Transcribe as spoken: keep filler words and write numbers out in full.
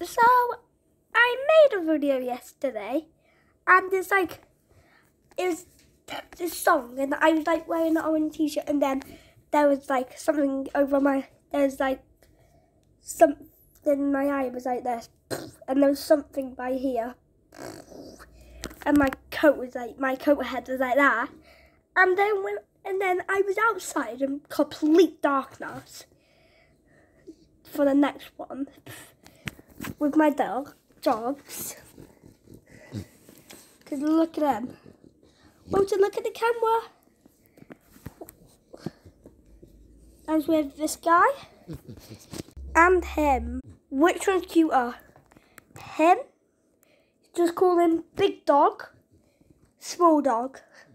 So, I made a video yesterday, and it's like, it was this song, and I was like wearing an orange t-shirt, and then there was like something over my, there's like something in my eye was like this, and there was something by here, and my coat was like, my coat head was like that, and then when, and then I was outside in complete darkness for the next one with my dog, dogs. Cause look at them. Want to look at the camera? I was with this guy and him. Which one's cuter? Him? Just call him big dog, small dog.